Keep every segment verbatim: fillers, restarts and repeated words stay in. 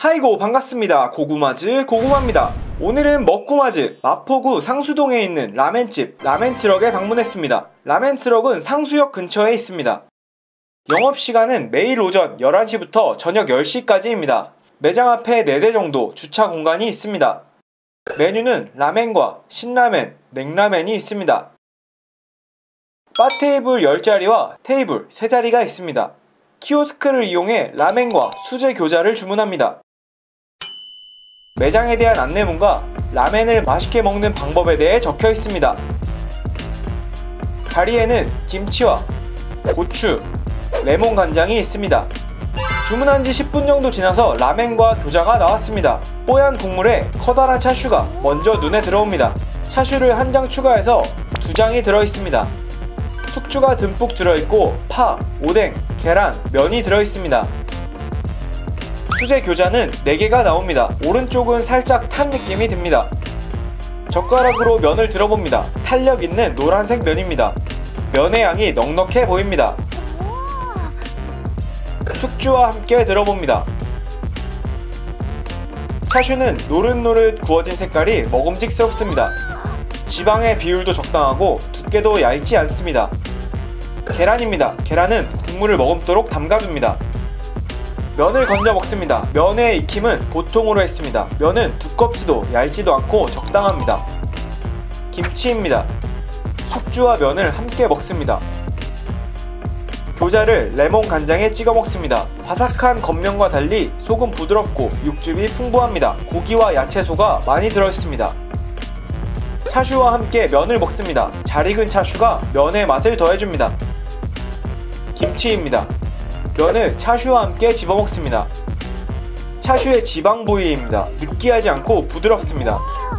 하이고 반갑습니다. 고구마즈 고구마입니다. 오늘은 먹구마즈 마포구 상수동에 있는 라멘집 라멘트럭에 방문했습니다. 라멘트럭은 상수역 근처에 있습니다. 영업시간은 매일 오전 열한 시부터 저녁 열 시까지입니다. 매장 앞에 네 대 정도 주차 공간이 있습니다. 메뉴는 라멘과 신라멘, 냉라멘이 있습니다. 바 테이블 열 자리와 테이블 세 자리가 있습니다. 키오스크를 이용해 라멘과 수제 교자를 주문합니다. 매장에 대한 안내문과 라멘을 맛있게 먹는 방법에 대해 적혀 있습니다. 자리에는 김치와 고추, 레몬 간장이 있습니다. 주문한 지 십 분 정도 지나서 라멘과 교자가 나왔습니다. 뽀얀 국물에 커다란 차슈가 먼저 눈에 들어옵니다. 차슈를 한 장 추가해서 두 장이 들어있습니다. 숙주가 듬뿍 들어있고 파, 오뎅, 계란, 면이 들어있습니다. 수제 교자는 네 개가 나옵니다. 오른쪽은 살짝 탄 느낌이 듭니다. 젓가락으로 면을 들어봅니다. 탄력 있는 노란색 면입니다. 면의 양이 넉넉해 보입니다. 숙주와 함께 들어봅니다. 차슈는 노릇노릇 구워진 색깔이 먹음직스럽습니다. 지방의 비율도 적당하고 두께도 얇지 않습니다. 계란입니다. 계란은 국물을 머금도록 담가둡니다. 면을 건져 먹습니다. 면의 익힘은 보통으로 했습니다. 면은 두껍지도 얇지도 않고 적당합니다. 김치입니다. 숙주와 면을 함께 먹습니다. 교자를 레몬 간장에 찍어 먹습니다. 바삭한 겉면과 달리 속은 부드럽고 육즙이 풍부합니다. 고기와 야채소가 많이 들어있습니다. 차슈와 함께 면을 먹습니다. 잘 익은 차슈가 면의 맛을 더해줍니다. 김치입니다. 면을 차슈와 함께 집어먹습니다. 차슈의 지방 부위입니다. 느끼하지 않고 부드럽습니다.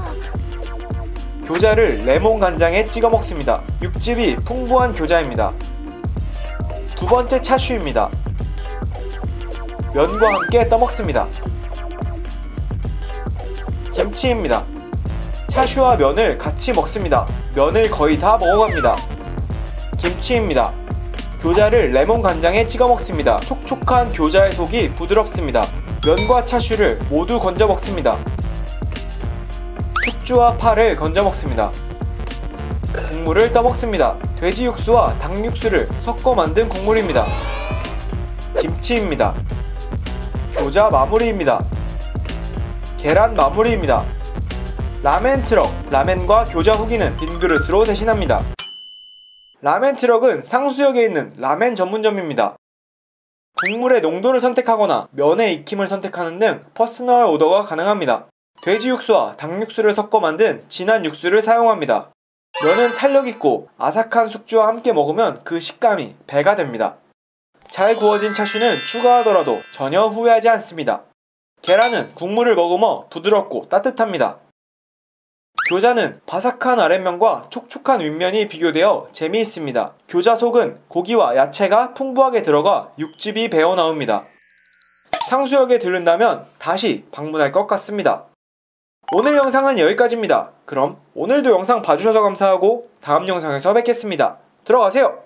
교자를 레몬 간장에 찍어 먹습니다. 육즙이 풍부한 교자입니다. 두 번째 차슈입니다. 면과 함께 떠먹습니다. 김치입니다. 차슈와 면을 같이 먹습니다. 면을 거의 다 먹어갑니다. 김치입니다. 교자를 레몬 간장에 찍어 먹습니다. 촉촉한 교자의 속이 부드럽습니다. 면과 차슈를 모두 건져 먹습니다. 숙주와 파를 건져 먹습니다. 국물을 떠먹습니다. 돼지 육수와 닭 육수를 섞어 만든 국물입니다. 김치입니다. 교자 마무리입니다. 계란 마무리입니다. 라멘트럭, 라멘과 교자 후기는 빈 그릇으로 대신합니다. 라멘트럭은 상수역에 있는 라멘 전문점입니다. 국물의 농도를 선택하거나 면의 익힘을 선택하는 등 퍼스널 오더가 가능합니다. 돼지 육수와 닭 육수를 섞어 만든 진한 육수를 사용합니다. 면은 탄력있고 아삭한 숙주와 함께 먹으면 그 식감이 배가 됩니다. 잘 구워진 차슈는 추가하더라도 전혀 후회하지 않습니다. 계란은 국물을 머금어 부드럽고 따뜻합니다. 교자는 바삭한 아랫면과 촉촉한 윗면이 비교되어 재미있습니다. 교자 속은 고기와 야채가 풍부하게 들어가 육즙이 배어나옵니다. 상수역에 들른다면 다시 방문할 것 같습니다. 오늘 영상은 여기까지입니다. 그럼 오늘도 영상 봐주셔서 감사하고 다음 영상에서 뵙겠습니다. 들어가세요!